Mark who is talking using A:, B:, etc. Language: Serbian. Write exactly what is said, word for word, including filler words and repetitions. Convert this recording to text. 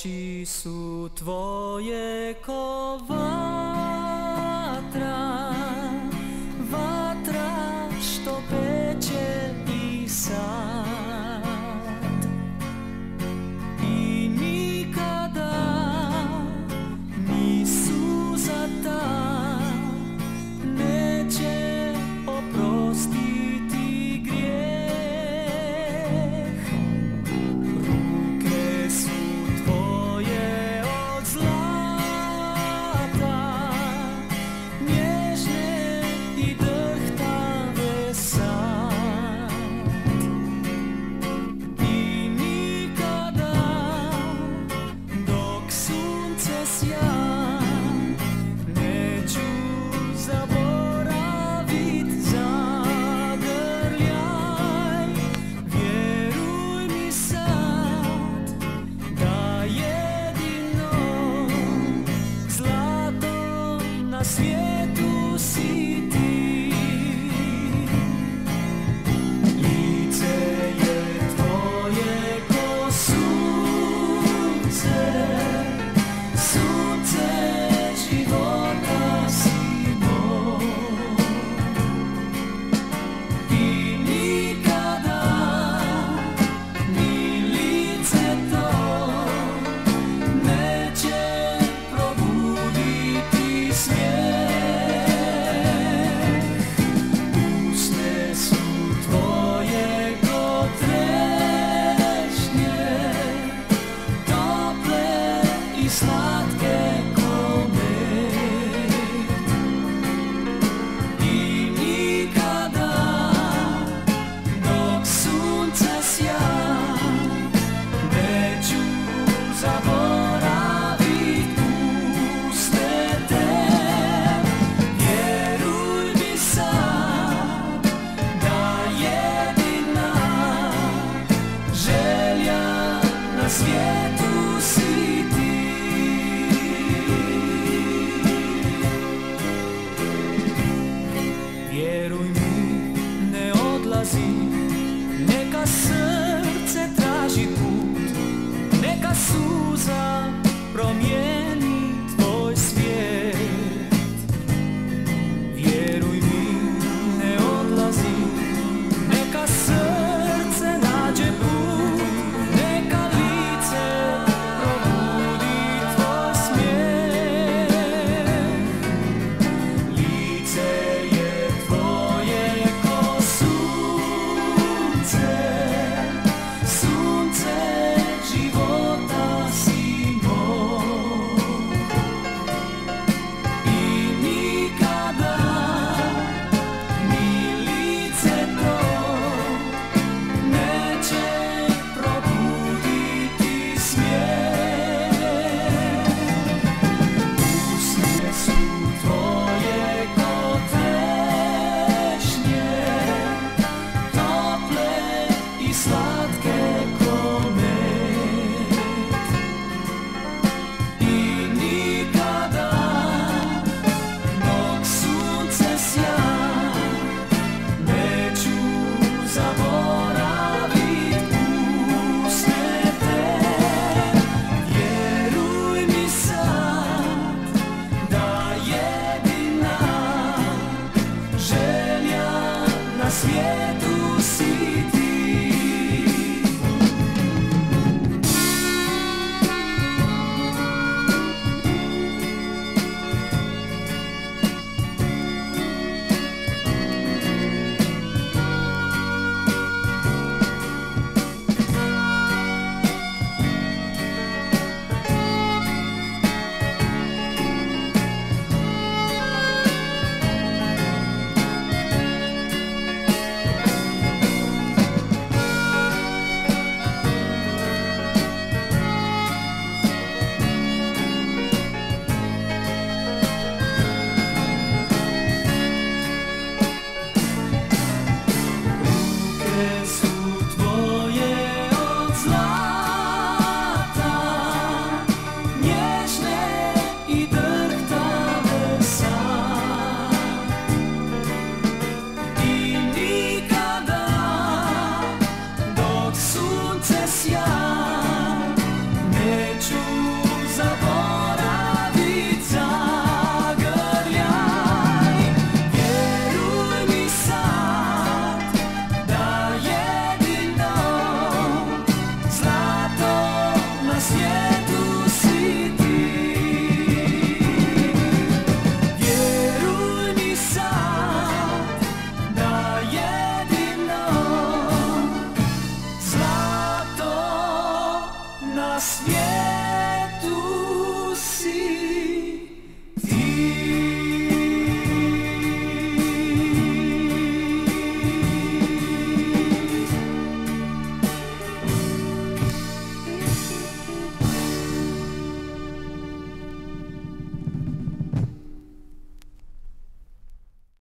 A: Oči su tvoje ko vatra, vatra što peče i sad. I nikada ni suza ta neće oprostiti grijeh. Ruke su tvoje od zlata, nježne i drhtave sad. I nikada dok sunce sja neću zaboravit zagrljaj. Vjeruj mi sad da jedino zlato na svijetu si ti. Lice je tvoje ko sunce, sunce života si moj. I nikada ni lice to neće probuditi smijeh. Usne su tvoje ko trešnje, tople i slatke ko med. I nikada dok sunce sja neću zaboravit usne te. Vjeruj mi sad da jedina želja na svijetu si ti. Vjeruj mi, ne odlazi, neka srce traži put, neka suza promijeni tvoj svijet. Vjeruj mi, ne odlazi, neka srce nađe put, neka lice probudi tvoj smijeh. Lice je tvoje ko sunce, sunce života si moj. I nikada ni lice to neće probuditi smijeh.